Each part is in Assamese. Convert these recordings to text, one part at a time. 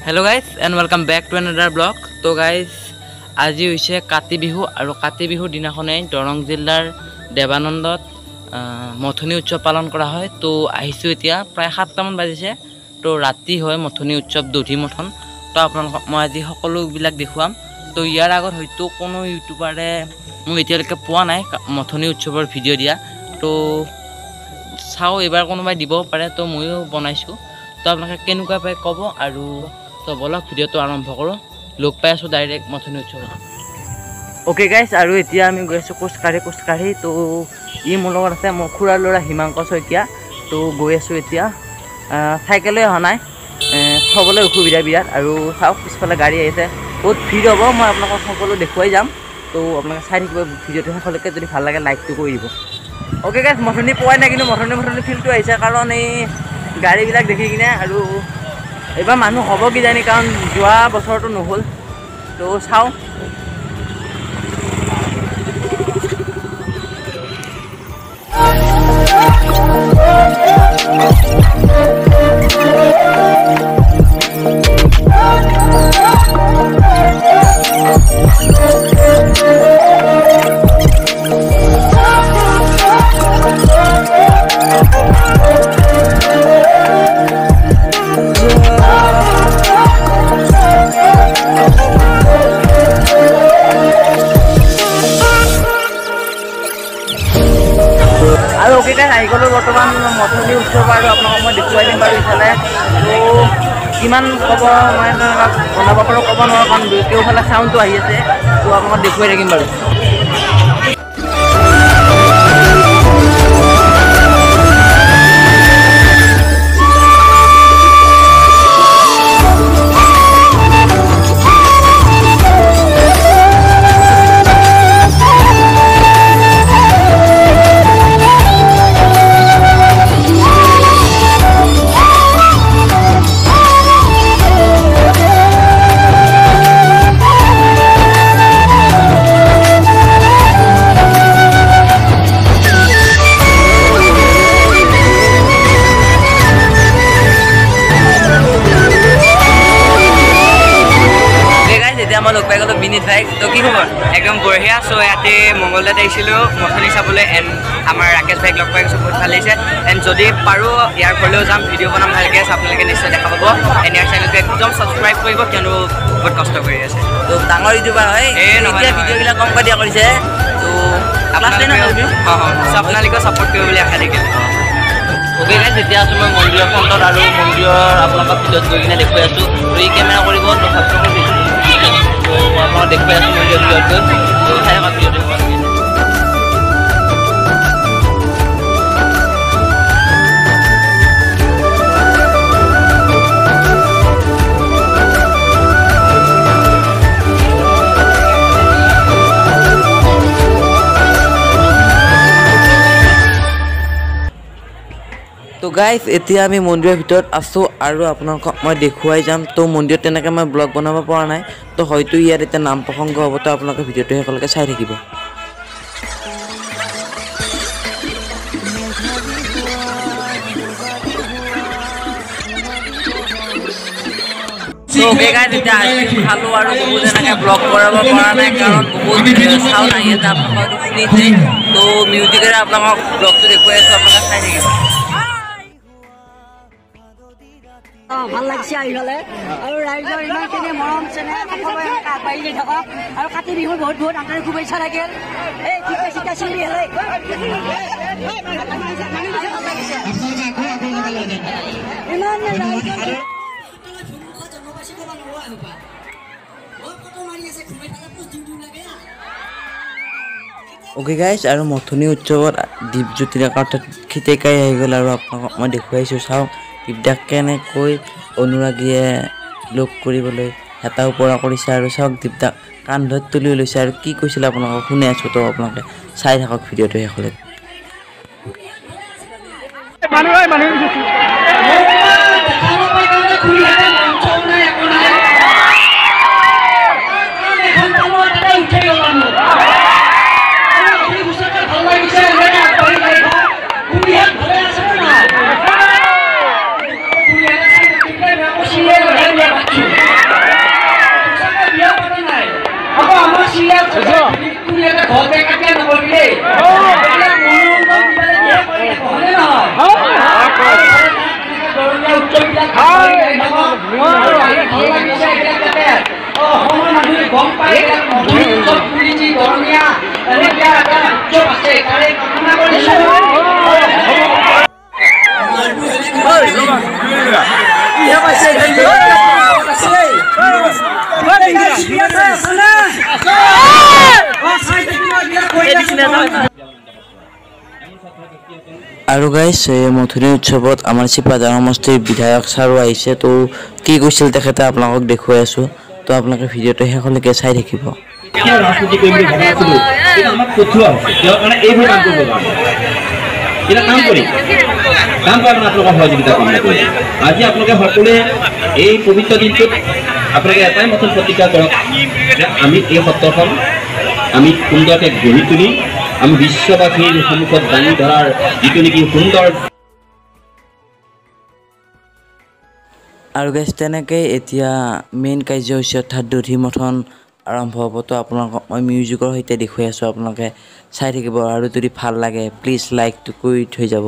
Hello guys and welcome back to another blog. तो गाइज আজি হৈছে কাতি বিহু আৰু কাতি বিহুৰ দিনাখনে দৰং জিলাৰ দেৱানন্দত মথনি উৎসৱ পালন কৰা হয়। তো আহিছো এতিয়া প্ৰায় 7টা মান বাজিছে। তো ৰাতি হয় মথনি উৎসৱ দধি মথন। তো আপোনালোকক মই আজি সকলোবিলাক দেখুৱাম। তো ইয়াৰ আগত হয়তো কোনো ইউটিউবাৰে মোক এতিয়ালৈকে পোৱা নাই মথনি উৎসৱৰ ভিডিঅ' দিয়া। তো চাও এবাৰ কোনোবাই দিব পাৰে। তো ময়ো বনাইছো। তো আপোনালোকে কেনেকুৱা পায় ক'ব আৰু তো বলক ভিডিঅ'টো আৰম্ভ কৰোঁ। লগ পাই আছোঁ ডাইৰেক্ট মথনি উৎসৱ। অ'কে গাইজ আৰু এতিয়া আমি গৈ আছোঁ খোজকাঢ়ি। তো ই মোৰ লগত আছে মোৰ খুৰাৰ ল'ৰা হিমাংক শইকীয়া। তো গৈ আছোঁ এতিয়া চাইকেলে অহা নাই থ'বলৈ অসুবিধা বিৰাট। আৰু চাওক পিছফালে গাড়ী আহিছে বহুত ভিৰ হ'ব। মই আপোনালোকক সকলো দেখুৱাই যাম। তো আপোনালোকে চাই থাকিব ভিডিঅ'টো শেষলৈকে। যদি ভাল লাগে লাইকটো কৰি দিব। অ'কে গাইজ মথনি পোৱাই নাই কিন্তু মথনি ফিল্ডটো আহিছে কাৰণ এই গাড়ীবিলাক দেখি কিনে। আৰু এইবাৰ মানুহ হ'ব কিজানি কাৰণ যোৱা বছৰটো নহ'ল। তো চাওঁ আৰু অ'কে গাইজ আহি গ'লোঁ বৰ্তমান মথনি উৎসৱ। আৰু আপোনালোকক মই দেখুৱাই দিম বাৰু ইফালে। তো কিমান ক'ব মই বনাব পাৰোঁ ক'ব নোৱাৰোঁ কাৰণ কেওফালে চাউণ্ডটো আহি আছে। তো আপোনালোকক দেখুৱাই থাকিম বাৰু। মই লগ পাই গ'লোঁ বিনীত ভাইক। তো কি খবৰ? একদম বঢ়িয়া। চ' ইয়াতে মংগলদৈত আহিছিলোঁ মথনি চাবলৈ। এণ্ড আমাৰ ৰাকেশ ভাইক লগ পাই গৈছোঁ, বহুত ভাল লাগিছে। এণ্ড যদি পাৰোঁ ইয়াৰ ঘৰলৈও যাম, ভিডিঅ' বনাম ভালকৈ আছে, আপোনালোকে নিশ্চয় দেখা পাব। এণ্ড ইয়াৰ চেনেলটো একদম ছাবস্ক্ৰাইব কৰিব কিয়নো বহুত কষ্ট কৰি আছে। তো ডাঙৰ ইউটিউবাৰ হয় এতিয়া ভিডিঅ'বিলাক কম দিয়া কৰিছে। তো আপোনালোকেও ছাপোৰ্ট কৰিব বুলি আশা থাকিল। অ'কে গাইজ এতিয়া আছোঁ মই মন্দিৰৰ ফ্ৰণ্টত। আৰু মন্দিৰৰ আপোনালোকক ভিডিঅ'ত গৈ কিনে দেখুৱাই আছোঁ। তো ই কেমেৰা কৰিব তো ছাবস্ক্ৰাইব তো আপোনালোকক দেখুৱাই আছোঁ মন্দিৰৰ ভিডিঅ'ত গৈ। তো চাই থকা ভিডিঅ'টো তো গাইজ এতিয়া আমি মন্দিৰৰ ভিতৰত আছোঁ আৰু আপোনালোকক মই দেখুৱাই যাম। তো মন্দিৰত তেনেকৈ মই ব্লগ বনাব পৰা নাই। তো হয়তো ইয়াত এতিয়া নাম প্ৰসংগ হ'ব। তো আপোনালোকে ভিডিঅ'টো শেষলৈকে চাই থাকিব। তো গাইজ এতিয়া আইচক্ৰীম খালোঁ আৰু বহুত এনেকৈ ব্লগ কৰাব পৰা নাই কাৰণ বহুত চাউণ্ড আহি আছে। আপোনালোকে শুনিছে। তো মিউজিকেৰে আপোনালোকক ব্লগটো দেখুৱাই আছোঁ, আপোনালোকে চাই থাকিব। ভাল লাগিছে আহি পেলাই। আৰু ৰাইজৰ ইমানখিনি মৰম চেনেহ আগবাঢ়ি গৈ থাকক। আৰু কাতি বিহুৰ বহুত বহুত আন্তৰিক শুভেচ্ছা থাকিল। এই চিকা চিৰি হ'লে ইমান অ'কে গাইজ আৰু মথনি উৎসৱত দীপজ্যোতি অৰ্থাৎ খিতেকাই আহি গ'ল। আৰু আপোনালোকক মই দেখুৱাইছোঁ চাওক দীপদাক কেনেকৈ অনুৰাগীয়ে লগ কৰিবলৈ হেতা ওপৰা কৰিছে। আৰু চাওক দীপদাক কান্ধত তুলি লৈছে। আৰু কি কৈছিলে আপোনালোকক শুনি আছোঁ। তো আপোনালোকে চাই থাকক ভিডিঅ'টো শেষলৈকে। Yeah. মঞ্চবিলাক অসমৰ মানুহে গম পায় মধুৰি উৎসৱ বুলি যি ধৰ্মীয়া এনেকুৱা এটা উৎসৱ আছে তাৰে কামনা কৰিছোঁ। আৰু গাইছ মথুৰী উৎসৱত আমাৰ চিপাঝাৰ সমষ্টিৰ বিধায়ক ছাৰো আহিছে। তো কি কৈছিল তেখেতে আপোনালোকক দেখুৱাই আছোঁ। তো আপোনালোকে ভিডিঅ'টো শেষলৈকে চাই থাকিব। ৰাজনীতি কৰিম বুলি ভবা নাছিলোঁ, কিন্তু আমাক পঠোৱা হৈছে তেওঁৰ কাৰণে এইবোৰ কাম কৰিব কাৰণে এতিয়া কাম কৰিম আপোনালোকৰ সহযোগিতা কামনা কৰিম। আজি আপোনালোকে সকলোৱে এই পবিত্ৰ দিনটোত আপোনালোকে এটাই নতুন প্ৰতিজ্ঞা কৰক যে আমি এই সত্ৰখন আমি সুন্দৰকৈ গঢ়ি তুলি আমি বিশ্ববাসীৰ সন্মুখত দাঙি ধৰাৰ যিটো নেকি সুন্দৰ। আৰু গাইছ তেনেকৈ এতিয়া মেইন কাৰ্যসূচী অৰ্থাৎ দধি মথন আৰম্ভ হ'ব। তো আপোনালোকক মই মিউজিকৰ সৈতে দেখুৱাই আছোঁ, আপোনালোকে চাই থাকিব। আৰু যদি ভাল লাগে প্লিজ লাইকটো কৰি থৈ যাব।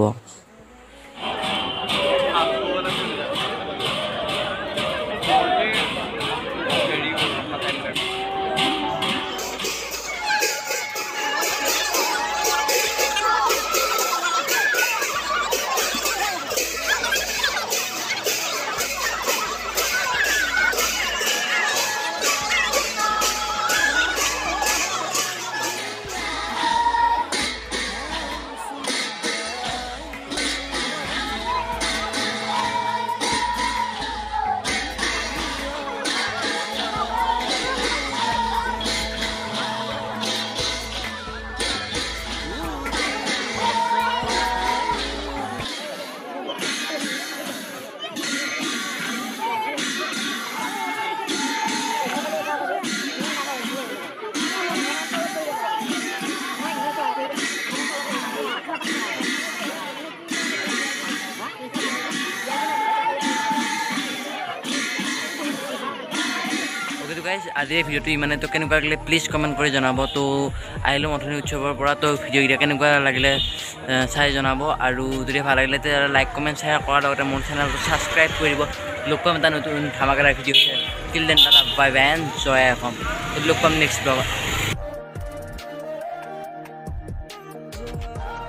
গাইজ আজিৰ ভিডিঅ'টো ইমানে। তো কেনেকুৱা লাগিলে প্লিজ কমেণ্ট কৰি জনাব। তো আহিলোঁ মথুৰী উৎসৱৰ পৰা। তো ভিডিঅ'কেইটা কেনেকুৱা লাগিলে চাই জনাব। আৰু যদি ভাল লাগিলে তেতিয়া লাইক কমেণ্ট শ্বেয়াৰ কৰাৰ লগতে মোৰ চেনেলটো ছাবস্ক্ৰাইব কৰি দিব। লগ পাম এটা নতুন ধামাকাদাৰ video' till then tata bye bye and জয় অসম। লগ পাম নেক্সট ব্লগত।